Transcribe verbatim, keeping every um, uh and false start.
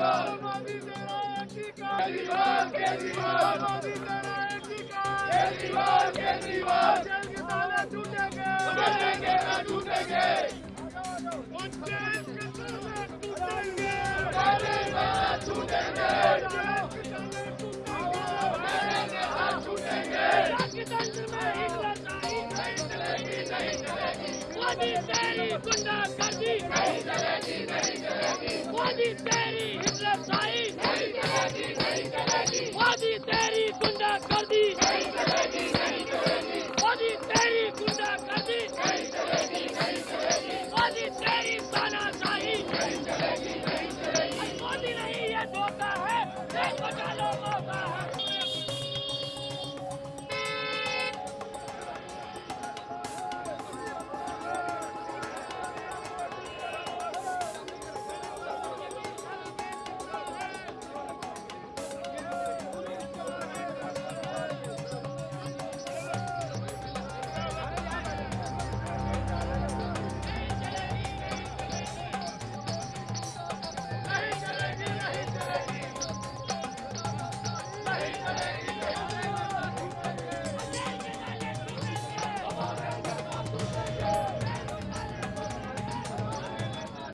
मोदी तेरी गुंडागर्दी नहीं चलेगी, नहीं चलेगी। मोदी तेरी हिटलरशाही नहीं चलेगी, नहीं चलेगी। मोदी तेरी गुंडागर्दी नहीं चलेगी।